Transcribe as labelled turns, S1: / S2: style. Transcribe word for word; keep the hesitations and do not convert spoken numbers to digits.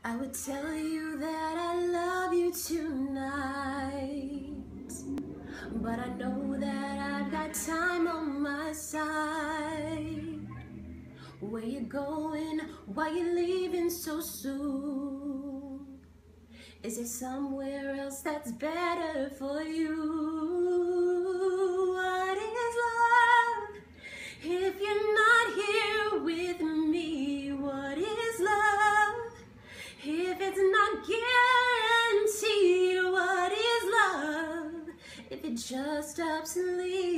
S1: I would tell you that I love you tonight, but I know that I've got time on my side. Where you going? Why you leaving so soon? Is there somewhere else that's better for you? What is love if you're not here with me? What is love if it's not guaranteed? What is love if it just stops and leaves?